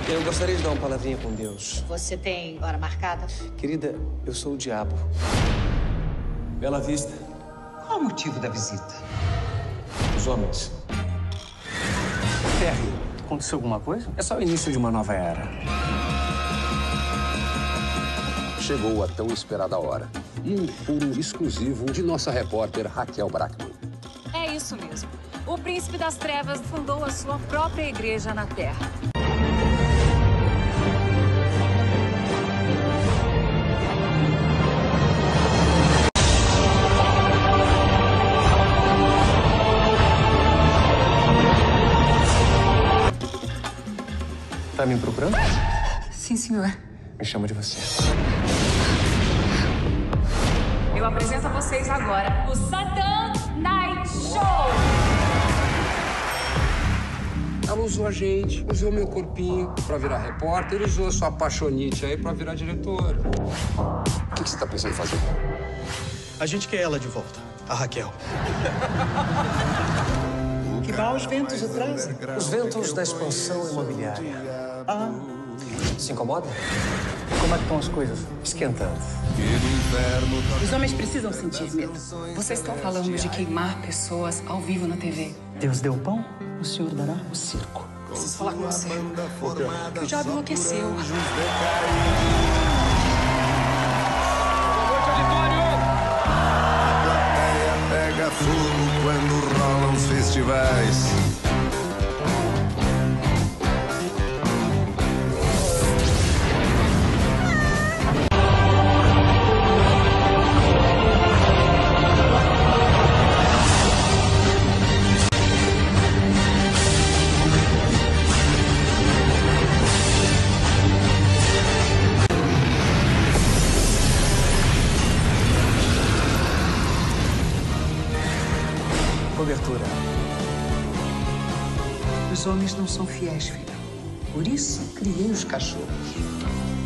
Eu gostaria de dar uma palavrinha com Deus. Você tem hora marcada? Querida, eu sou o diabo. Bela Vista. Qual o motivo da visita? Os homens. Terry, aconteceu alguma coisa? É só o início de uma nova era. Chegou a tão esperada hora. E um furo exclusivo de nossa repórter Raquel Brackman. É isso mesmo. O Príncipe das Trevas fundou a sua própria igreja na Terra. Tá me procurando? Sim, senhor. Me chama de você. Eu apresento a vocês agora o Satan Night Show! Ela usou a gente, usou meu corpinho pra virar repórter, usou a sua apaixonite aí pra virar diretora. O que você tá pensando em fazer? A gente quer ela de volta, a Raquel. Que maus ventos o trazem. Os ventos da expansão imobiliária. Se incomoda? Como é que estão as coisas? Esquentando. Os homens precisam sentir medo. Vocês estão falando de queimar pessoas ao vivo na TV. Deus deu pão, o senhor dará o circo. Preciso falar com você. Que o diabo enlouqueceu. Pega fogo quando rolam os festivais. Cobertura. Os homens não são fiéis, filha. Por isso, criei os cachorros.